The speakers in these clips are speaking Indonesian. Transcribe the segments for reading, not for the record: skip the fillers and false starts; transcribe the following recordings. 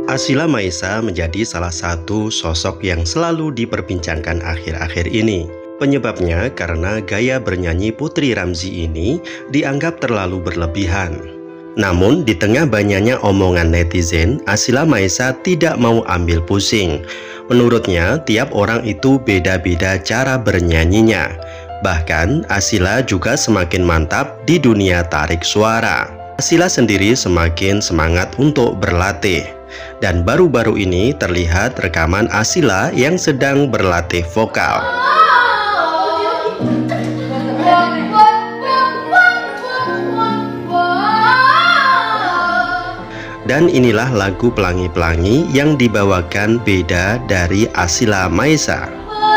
Asila Maesa menjadi salah satu sosok yang selalu diperbincangkan akhir-akhir ini. Penyebabnya karena gaya bernyanyi Putri Ramzy ini dianggap terlalu berlebihan. Namun di tengah banyaknya omongan netizen, Asila Maesa tidak mau ambil pusing. Menurutnya tiap orang itu beda-beda cara bernyanyinya. Bahkan Asila juga semakin mantap di dunia tarik suara. Asila sendiri semakin semangat untuk berlatih. Dan baru-baru ini terlihat rekaman Asila yang sedang berlatih vokal. Dan inilah lagu Pelangi-Pelangi yang dibawakan beda dari Asila Maesa.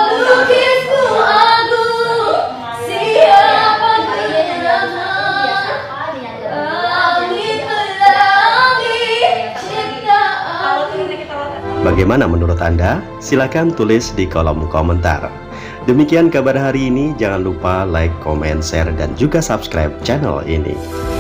Bagaimana menurut Anda? Silahkan tulis di kolom komentar. Demikian kabar hari ini, jangan lupa like, comment, share, dan juga subscribe channel ini.